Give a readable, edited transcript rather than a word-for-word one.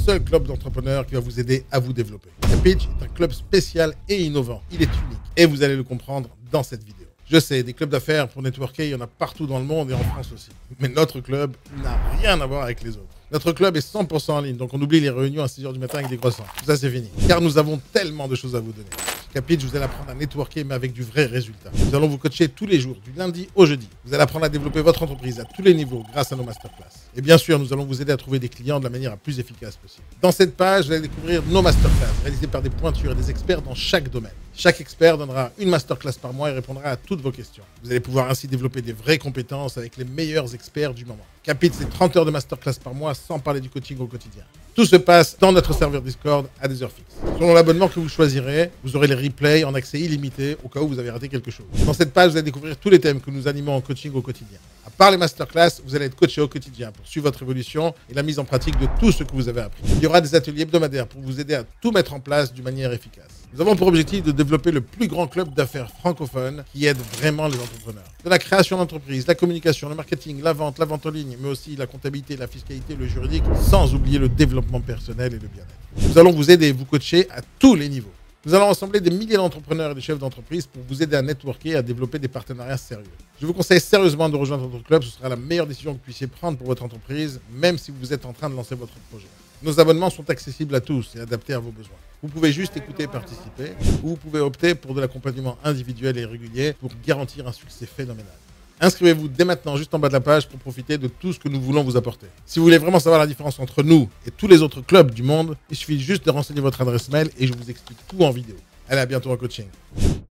seul club d'entrepreneurs qui va vous aider à vous développer. Capitch est un club spécial et innovant. Il est unique et vous allez le comprendre dans cette vidéo. Je sais, des clubs d'affaires pour networker, il y en a partout dans le monde et en France aussi. Mais notre club n'a rien à voir avec les autres. Notre club est 100% en ligne, donc on oublie les réunions à 6 h du matin avec des croissants. Tout ça, c'est fini. Car nous avons tellement de choses à vous donner. Capitch, vous allez apprendre à networker, mais avec du vrai résultat. Nous allons vous coacher tous les jours, du lundi au jeudi. Vous allez apprendre à développer votre entreprise à tous les niveaux grâce à nos masterclass. Et bien sûr, nous allons vous aider à trouver des clients de la manière la plus efficace possible. Dans cette page, vous allez découvrir nos masterclass, réalisées par des pointures et des experts dans chaque domaine. Chaque expert donnera une masterclass par mois et répondra à toutes vos questions. Vous allez pouvoir ainsi développer des vraies compétences avec les meilleurs experts du moment. Capitch, c'est 30 heures de masterclass par mois sans parler du coaching au quotidien. Tout se passe dans notre serveur Discord à des heures fixes. Selon l'abonnement que vous choisirez, vous aurez les replays en accès illimité au cas où vous avez raté quelque chose. Dans cette page, vous allez découvrir tous les thèmes que nous animons en coaching au quotidien. À part les masterclass, vous allez être coaché au quotidien pour suivre votre évolution et la mise en pratique de tout ce que vous avez appris. Il y aura des ateliers hebdomadaires pour vous aider à tout mettre en place d'une manière efficace. Nous avons pour objectif de développer le plus grand club d'affaires francophone qui aide vraiment les entrepreneurs. De la création d'entreprise, la communication, le marketing, la vente en ligne, mais aussi la comptabilité, la fiscalité, le juridique, sans oublier le développement personnel et le bien-être. Nous allons vous aider et vous coacher à tous les niveaux. Nous allons rassembler des milliers d'entrepreneurs et de chefs d'entreprise pour vous aider à networker et à développer des partenariats sérieux. Je vous conseille sérieusement de rejoindre notre club, ce sera la meilleure décision que vous puissiez prendre pour votre entreprise, même si vous êtes en train de lancer votre projet. Nos abonnements sont accessibles à tous et adaptés à vos besoins. Vous pouvez juste écouter et participer, ou vous pouvez opter pour de l'accompagnement individuel et régulier pour garantir un succès phénoménal. Inscrivez-vous dès maintenant juste en bas de la page pour profiter de tout ce que nous voulons vous apporter. Si vous voulez vraiment savoir la différence entre nous et tous les autres clubs du monde, il suffit juste de renseigner votre adresse mail et je vous explique tout en vidéo. Allez, à bientôt en coaching.